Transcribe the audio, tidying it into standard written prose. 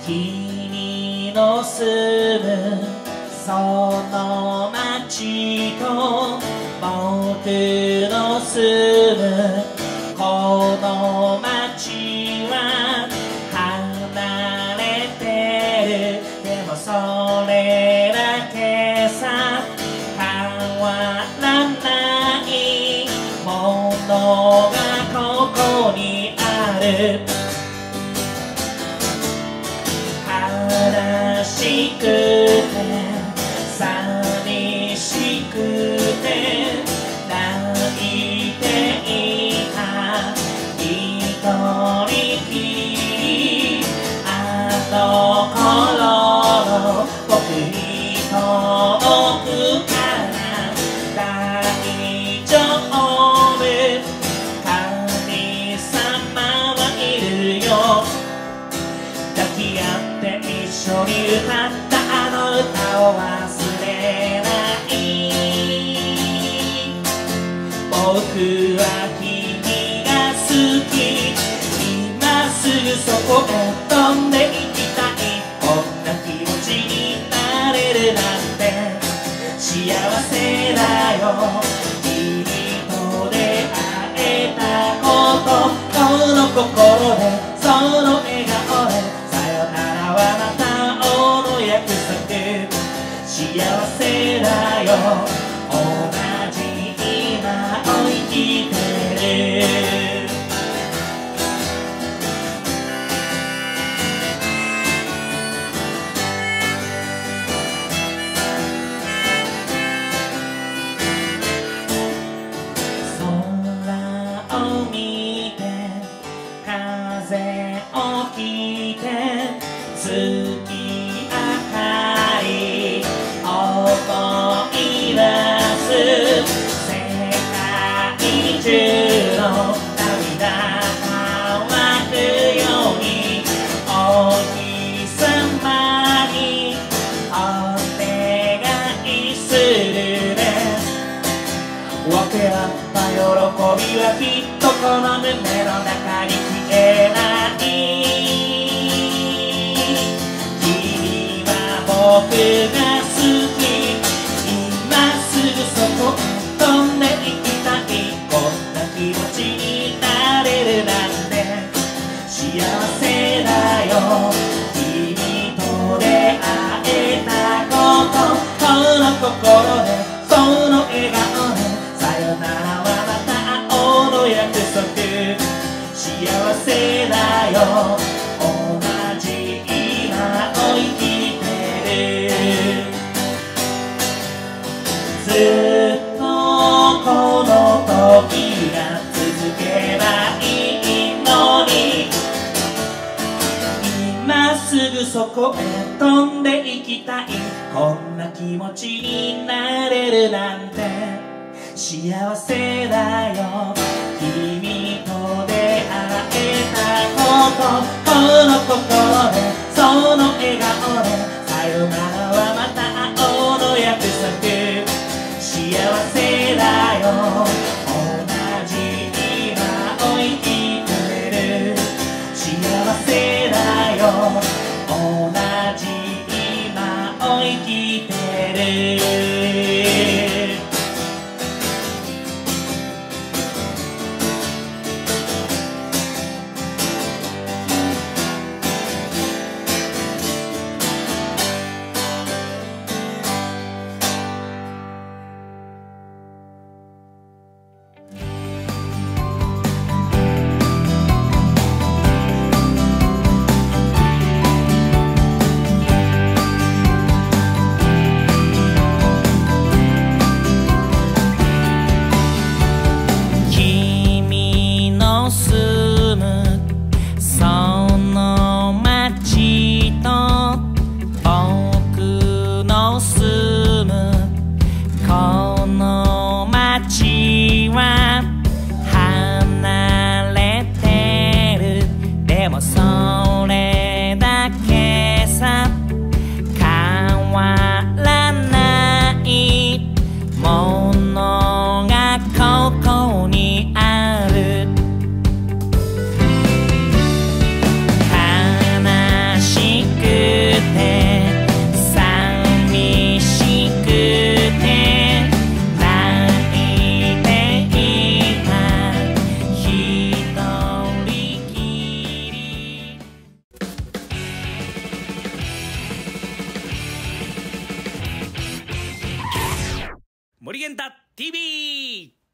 君の住むその街と僕の住むこの街は離れてる。でもそれだけさ、変わらないものがここにある。悲しくて寂しくて泣いていた一人きり、あの頃の僕に遠くから大丈夫、神様はいるよ。抱き合って一緒に歌ったあの歌を忘れない。僕は君が好き、今すぐそこへ飛んで行きたい。こんな気持ちになれるなんて幸せだよ。君と出会えたこと、この心でその笑顔でさよならはまた会うの約束。幸せだよ、同じ今を生きてる。空を見て風を聞いて月明かり思い出す。世界中の涙乾くようにお日様にお願いするね。分け合った喜びはきっとこの胸の中に消えない。君は僕が好き、今すぐそこへ飛んで行きたい。こんな気持ちになれるなんて幸せだよ。君と出会えたこと、この心でその笑顔でさよならはまた会おうの約束。幸せだよ、同じ今を生きてる。ずっとこの時が続けばいいのに、今すぐそこへ飛んで行きたい。こんな気持ちになれるなんて幸せだよ。君と出会えたこと、この心でその笑顔でさよならはまた会おうの約束。幸せだよ、同じ今を生きてる。幸せだよ、同じ今を生きてる。 森源太 TV。